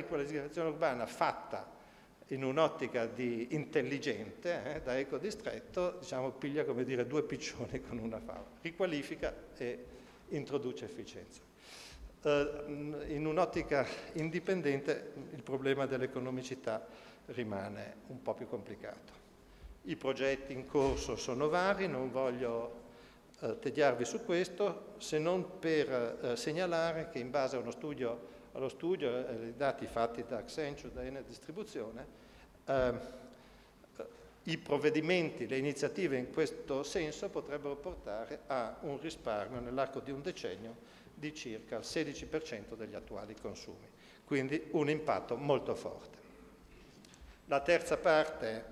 riqualificazione urbana fatta in un'ottica di intelligente, da ecodistretto, diciamo, piglia, come dire, due piccioni con una fava, riqualifica e introduce efficienza. In un'ottica indipendente il problema dell'economicità rimane un po' più complicato. I progetti in corso sono vari, non voglio tediarvi su questo, se non per segnalare che in base a allo studio e ai dati fatti da Accenture, da Enel Distribuzione, i provvedimenti, le iniziative in questo senso potrebbero portare a un risparmio nell'arco di un decennio di circa il 16% degli attuali consumi, quindi un impatto molto forte. La terza parte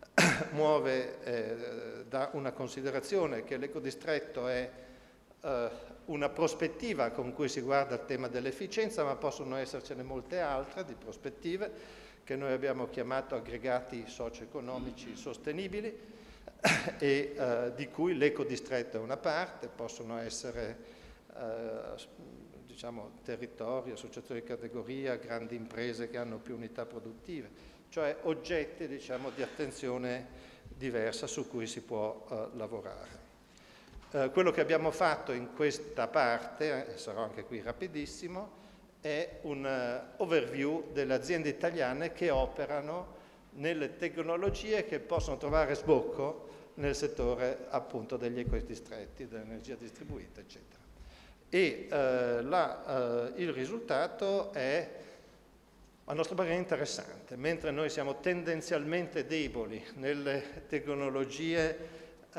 muove da una considerazione che l'ecodistretto è una prospettiva con cui si guarda il tema dell'efficienza, ma possono essercene molte altre di prospettive che noi abbiamo chiamato aggregati socio-economici sostenibili e di cui l'ecodistretto è una parte, possono essere diciamo, territori, associazioni di categoria, grandi imprese che hanno più unità produttive, cioè oggetti, diciamo, di attenzione diversa su cui si può lavorare. Quello che abbiamo fatto in questa parte, e sarò anche qui rapidissimo, è un overview delle aziende italiane che operano nelle tecnologie che possono trovare sbocco nel settore appunto degli ecodistretti, dell'energia distribuita, eccetera. E il risultato è, a nostro parere, interessante. Mentre noi siamo tendenzialmente deboli nelle tecnologie,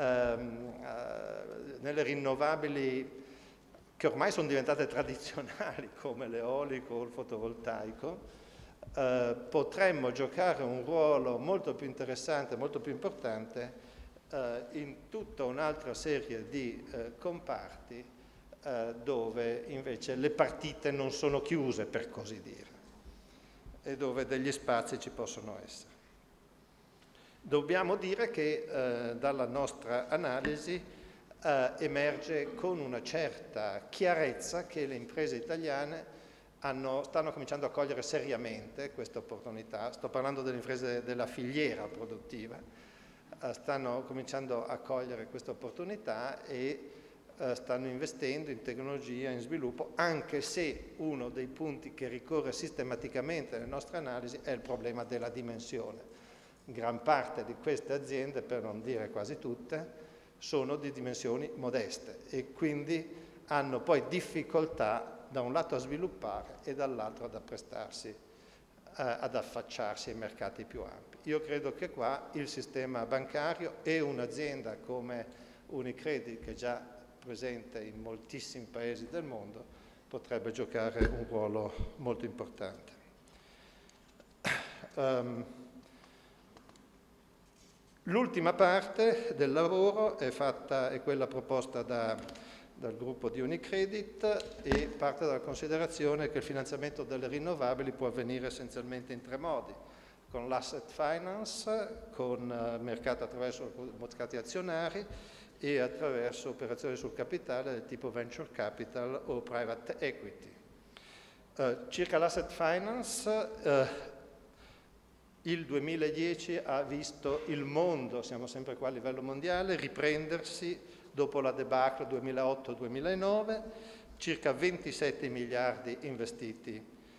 nelle rinnovabili che ormai sono diventate tradizionali come l'eolico o il fotovoltaico, potremmo giocare un ruolo molto più interessante, molto più importante in tutta un'altra serie di comparti dove invece le partite non sono chiuse, per così dire, e dove degli spazi ci possono essere. Dobbiamo dire che dalla nostra analisi emerge con una certa chiarezza che le imprese italiane stanno cominciando a cogliere seriamente questa opportunità. Sto parlando delle imprese della filiera produttiva, stanno cominciando a cogliere questa opportunità e stanno investendo in tecnologia, in sviluppo, anche se uno dei punti che ricorre sistematicamente nelle nostre analisi è il problema della dimensione. Gran parte di queste aziende, per non dire quasi tutte, sono di dimensioni modeste e quindi hanno poi difficoltà da un lato a sviluppare e dall'altro ad apprestarsi, ad affacciarsi ai mercati più ampi. Io credo che qua il sistema bancario e un'azienda come Unicredit, che è già presente in moltissimi paesi del mondo, potrebbe giocare un ruolo molto importante. L'ultima parte del lavoro è quella proposta dal gruppo di Unicredit e parte dalla considerazione che il finanziamento delle rinnovabili può avvenire essenzialmente in tre modi: con l'asset finance, con mercato attraverso mercati azionari e attraverso operazioni sul capitale del tipo venture capital o private equity. Circa l'asset finance, il 2010 ha visto il mondo, siamo sempre qua a livello mondiale, riprendersi dopo la debacle 2008-2009, circa 27 miliardi investiti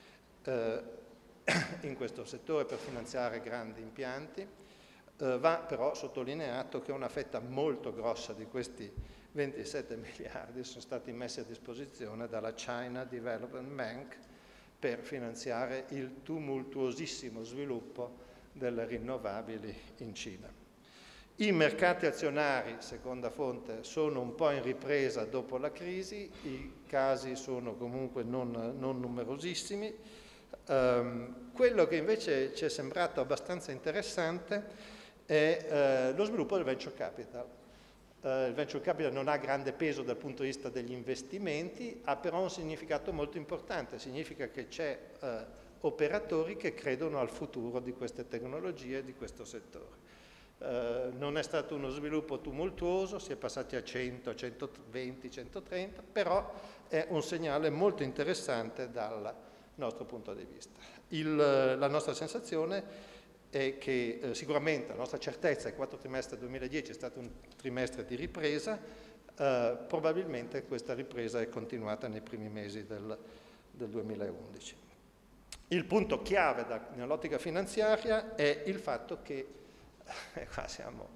in questo settore per finanziare grandi impianti. Va però sottolineato che una fetta molto grossa di questi 27 miliardi sono stati messi a disposizione dalla China Development Bank per finanziare il tumultuosissimo sviluppo delle rinnovabili in Cina. I mercati azionari, seconda fonte, sono un po' in ripresa dopo la crisi, i casi sono comunque non numerosissimi. Quello che invece ci è sembrato abbastanza interessante è lo sviluppo del venture capital. Il venture capital non ha grande peso dal punto di vista degli investimenti, ha però un significato molto importante, significa che c'è operatori che credono al futuro di queste tecnologie e di questo settore. Non è stato uno sviluppo tumultuoso, si è passati a 100, 120, 130, però è un segnale molto interessante dal nostro punto di vista. La nostra sensazione è che sicuramente la nostra certezza è che il quarto trimestre 2010 è stato un trimestre di ripresa, probabilmente questa ripresa è continuata nei primi mesi del 2011. Il punto chiave nell'ottica finanziaria è il fatto che, qua siamo,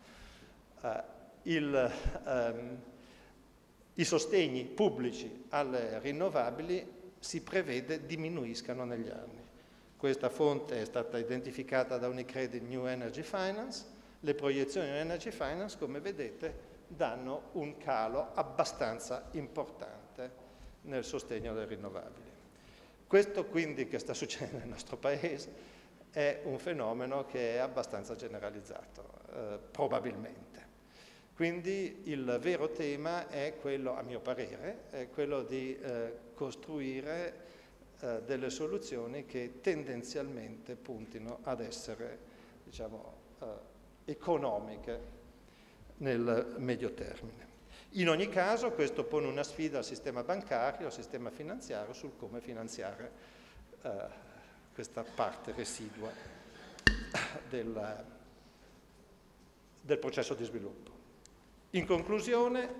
i sostegni pubblici alle rinnovabili si prevede diminuiscano negli anni. Questa fonte è stata identificata da Unicredit New Energy Finance. Le proiezioni di Energy Finance, come vedete, danno un calo abbastanza importante nel sostegno alle rinnovabili. Questo quindi che sta succedendo nel nostro Paese è un fenomeno che è abbastanza generalizzato, probabilmente. Quindi il vero tema è quello, a mio parere, è quello di costruire delle soluzioni che tendenzialmente puntino ad essere, diciamo, economiche nel medio termine. In ogni caso questo pone una sfida al sistema bancario, al sistema finanziario, sul come finanziare questa parte residua del processo di sviluppo. In conclusione,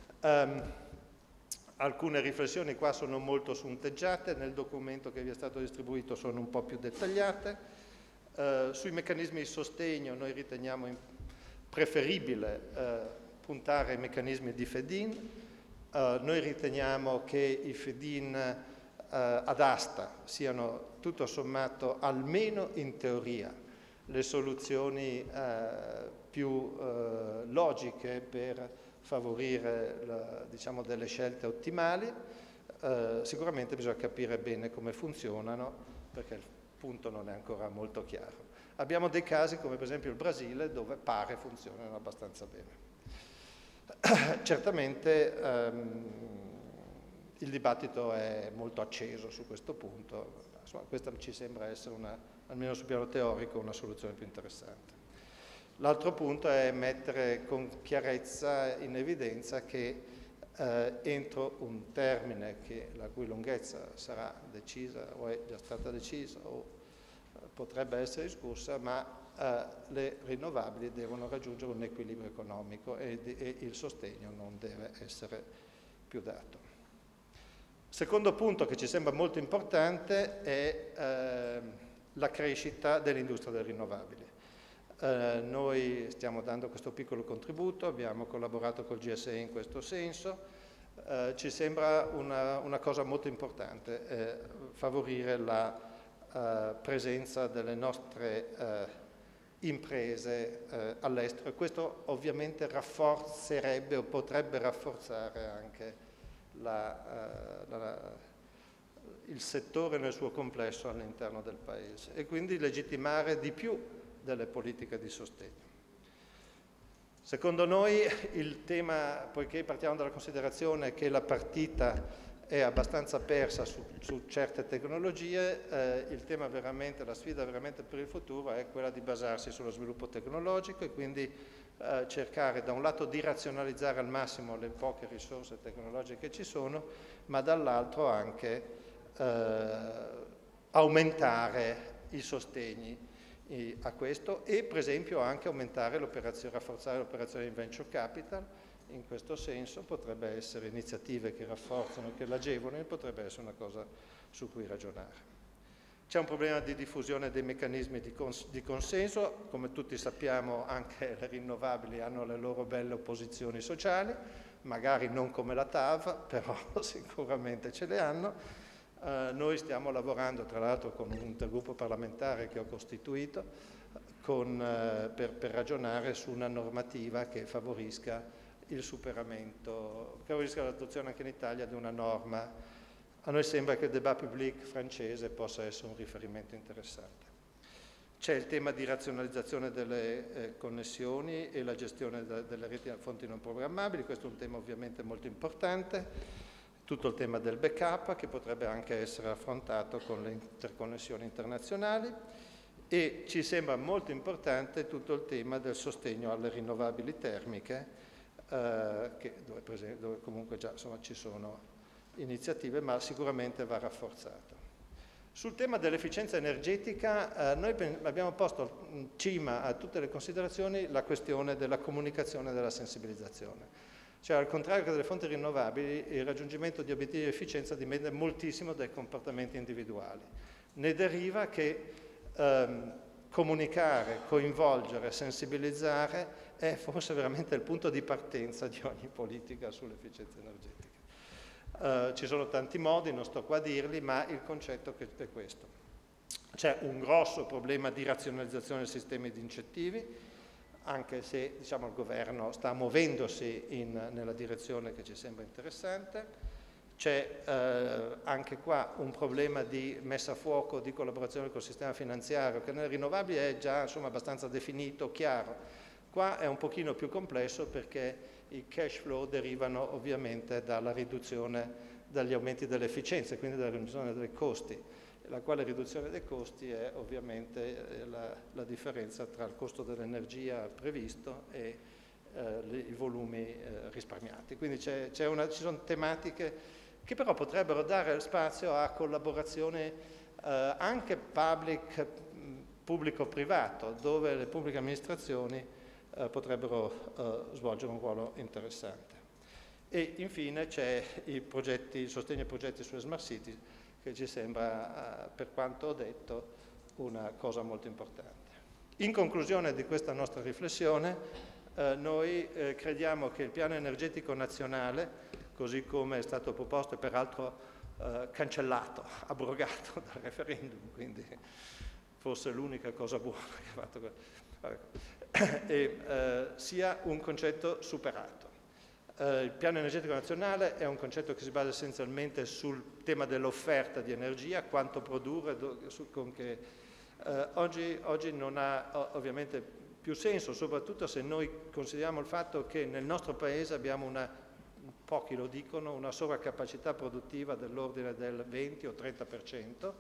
alcune riflessioni qua sono molto punteggiate, nel documento che vi è stato distribuito sono un po' più dettagliate. Sui meccanismi di sostegno noi riteniamo preferibile puntare ai meccanismi di Fed-in. Noi riteniamo che i Fed-in ad asta siano tutto sommato, almeno in teoria, le soluzioni più logiche per favorire diciamo, delle scelte ottimali. Sicuramente bisogna capire bene come funzionano, perché il punto non è ancora molto chiaro. Abbiamo dei casi come per esempio il Brasile, dove pare funzionano abbastanza bene. Certamente il dibattito è molto acceso su questo punto, insomma, questa ci sembra essere, almeno sul piano teorico, una soluzione più interessante. L'altro punto è mettere con chiarezza in evidenza che entro un termine la cui lunghezza sarà decisa o è già stata decisa o potrebbe essere discussa, ma le rinnovabili devono raggiungere un equilibrio economico e il sostegno non deve essere più dato. Secondo punto che ci sembra molto importante è la crescita dell'industria delle rinnovabili. Noi stiamo dando questo piccolo contributo, abbiamo collaborato col GSE in questo senso, ci sembra una cosa molto importante, favorire la presenza delle nostre imprese all'estero, e questo ovviamente rafforzerebbe o potrebbe rafforzare anche il settore nel suo complesso all'interno del Paese e quindi legittimare di più delle politiche di sostegno. Secondo noi il tema, poiché partiamo dalla considerazione che la partita è abbastanza persa su certe tecnologie, il tema veramente, la sfida veramente per il futuro è quella di basarsi sullo sviluppo tecnologico e quindi cercare da un lato di razionalizzare al massimo le poche risorse tecnologiche che ci sono, ma dall'altro anche aumentare i sostegni a questo e per esempio anche aumentare rafforzare l'operazione di venture capital. In questo senso potrebbe essere iniziative che rafforzano, che l'agevolano, potrebbe essere una cosa su cui ragionare. C'è un problema di diffusione dei meccanismi di consenso, come tutti sappiamo anche le rinnovabili hanno le loro belle opposizioni sociali, magari non come la TAV, però sicuramente ce le hanno. Noi stiamo lavorando tra l'altro con un intergruppo parlamentare che ho costituito per ragionare su una normativa che favorisca il superamento, che favorisca l'adozione anche in Italia di una norma. A noi sembra che il débat public francese possa essere un riferimento interessante. C'è il tema di razionalizzazione delle connessioni e la gestione delle reti a fonti non programmabili, questo è un tema ovviamente molto importante. Tutto il tema del backup che potrebbe anche essere affrontato con le interconnessioni internazionali e ci sembra molto importante tutto il tema del sostegno alle rinnovabili termiche dove comunque già insomma, ci sono iniziative ma sicuramente va rafforzato. Sul tema dell'efficienza energetica noi abbiamo posto in cima a tutte le considerazioni la questione della comunicazione e della sensibilizzazione. Cioè, al contrario che delle fonti rinnovabili, il raggiungimento di obiettivi di efficienza dipende moltissimo dai comportamenti individuali. Ne deriva che comunicare, coinvolgere, sensibilizzare è forse veramente il punto di partenza di ogni politica sull'efficienza energetica. Ci sono tanti modi, non sto qua a dirli, ma il concetto è questo. C'è un grosso problema di razionalizzazione dei sistemi di incentivi, anche se diciamo, il governo sta muovendosi nella direzione che ci sembra interessante. C'è anche qua un problema di messa a fuoco, di collaborazione col sistema finanziario, che nelle rinnovabili è già insomma, abbastanza definito, chiaro. Qua è un pochino più complesso perché i cash flow derivano ovviamente dalla riduzione, dagli aumenti delle efficienze, quindi dalla riduzione dei costi, la quale riduzione dei costi è ovviamente la differenza tra il costo dell'energia previsto e i volumi risparmiati. Quindi ci sono tematiche che però potrebbero dare spazio a collaborazione anche pubblico-privato, dove le pubbliche amministrazioni potrebbero svolgere un ruolo interessante. E infine c'è il sostegno ai progetti sulle smart cities, che ci sembra, per quanto ho detto, una cosa molto importante. In conclusione di questa nostra riflessione, noi crediamo che il piano energetico nazionale, così come è stato proposto e peraltro cancellato, abrogato dal referendum, quindi forse l'unica cosa buona che ha fatto sia un concetto superato. Il piano energetico nazionale è un concetto che si basa essenzialmente sul tema dell'offerta di energia, quanto produrre, oggi non ha ovviamente più senso, soprattutto se noi consideriamo il fatto che nel nostro Paese abbiamo pochi lo dicono, una sovracapacità produttiva dell'ordine del 20 o 30%,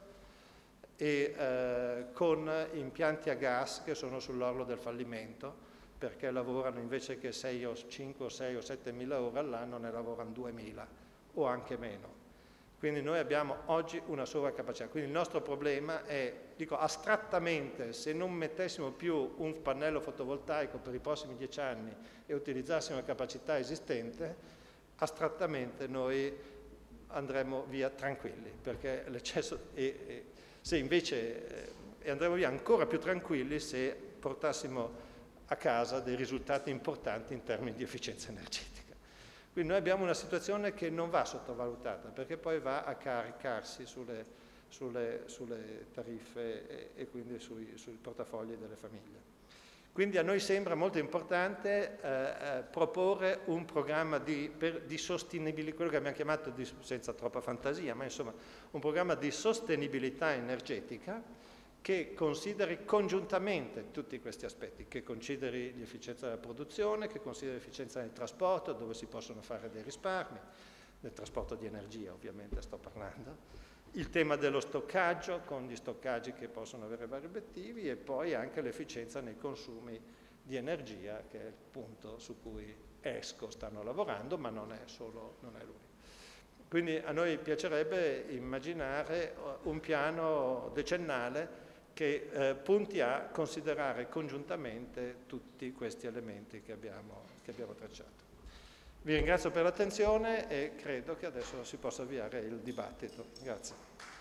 e con impianti a gas che sono sull'orlo del fallimento, perché lavorano invece che 5 o 6 o 7 mila ore all'anno, ne lavorano 2.000 o anche meno. Quindi noi abbiamo oggi una sovracapacità. Quindi il nostro problema è, dico astrattamente, se non mettessimo più un pannello fotovoltaico per i prossimi 10 anni e utilizzassimo la capacità esistente, astrattamente noi andremo via tranquilli, perché l'eccesso se invece andremo via ancora più tranquilli se portassimo a casa dei risultati importanti in termini di efficienza energetica. Quindi noi abbiamo una situazione che non va sottovalutata, perché poi va a caricarsi sulle tariffe e quindi sui portafogli delle famiglie. Quindi a noi sembra molto importante proporre un programma di sostenibilità, quello che abbiamo chiamato, senza troppa fantasia, ma insomma un programma di sostenibilità energetica che consideri congiuntamente tutti questi aspetti, che consideri l'efficienza della produzione, che consideri l'efficienza del trasporto, dove si possono fare dei risparmi, nel trasporto di energia ovviamente sto parlando, il tema dello stoccaggio, con gli stoccaggi che possono avere vari obiettivi, e poi anche l'efficienza nei consumi di energia, che è il punto su cui ESCO stanno lavorando, ma non è l'unico. Quindi a noi piacerebbe immaginare un piano decennale che punti a considerare congiuntamente tutti questi elementi che abbiamo tracciato. Vi ringrazio per l'attenzione e credo che adesso si possa avviare il dibattito. Grazie.